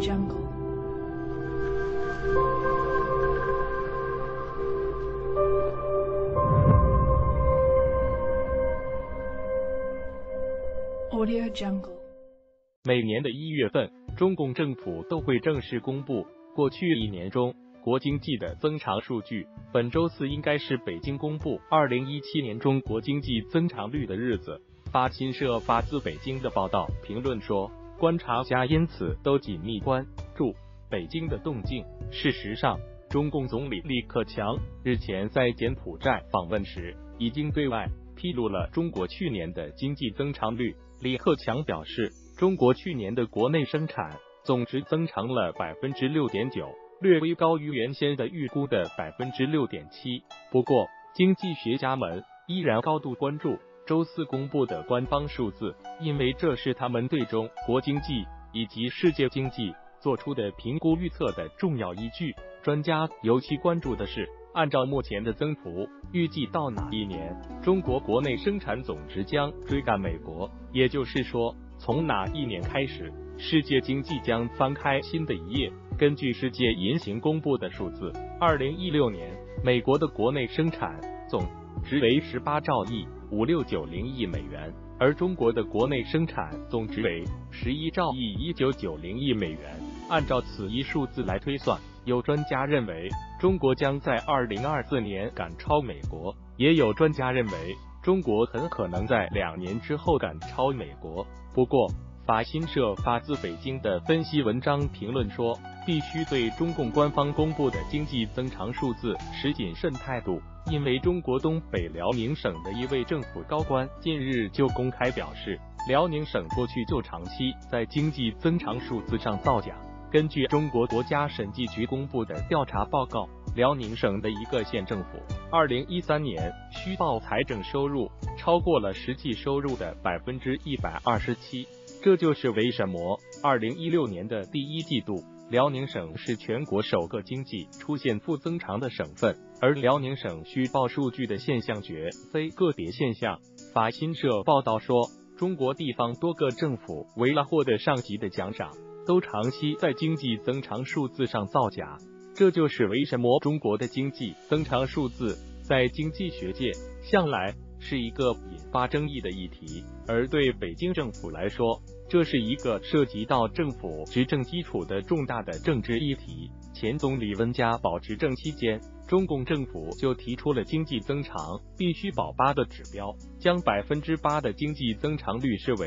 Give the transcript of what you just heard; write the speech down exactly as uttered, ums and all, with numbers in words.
Jungle. Audio Jungle. 每年的一月份，中共政府都会正式公布过去一年中国经济的增长数据。本周四应该是北京公布二零一七年中国经济增长率的日子。法新社发自北京的报道评论说，观察家因此都紧密关注北京的动静。事实上，中共总理李克强日前在柬埔寨访问时，已经对外披露了中国去年的经济增长率。李克强表示，中国去年的国内生产总值增长了 百分之六点九， 略微高于原先的预估的 百分之六点七。 不过，经济学家们依然高度关注周四公布的官方数字，因为这是他们对中国经济以及世界经济做出的评估预测的重要依据。专家尤其关注的是，按照目前的增幅，预计到哪一年，中国国内生产总值将追赶美国，也就是说，从哪一年开始，世界经济将翻开新的一页。根据世界银行公布的数字，二零一六年美国的国内生产总值为十八兆亿五六九零亿美元，而中国的国内生产总值为十一兆亿一九九零亿美元。按照此一数字来推算，有专家认为中国将在二零二四年赶超美国，也有专家认为中国很可能在两年之后赶超美国。不过，法新社发自北京的分析文章评论说，必须对中共官方公布的经济增长数字持谨慎态度，因为中国东北辽宁省的一位政府高官近日就公开表示，辽宁省过去就长期在经济增长数字上造假。根据中国国家审计局公布的调查报告，辽宁省的一个县政府二零一三年虚报财政收入超过了实际收入的 百分之一百二十七。这就是为什么二零一六年的第一季度，辽宁省是全国首个经济出现负增长的省份。而辽宁省虚报数据的现象绝非个别现象。法新社报道说，中国地方多个政府为了获得上级的奖赏，都长期在经济增长数字上造假。这就是为什么中国的经济增长数字在经济学界向来是一个引发争议的议题，而对北京政府来说，这是一个涉及到政府执政基础的重大的政治议题。前总理温家宝执政期间，中共政府就提出了经济增长必须保八的指标，将百分之八的经济增长率视为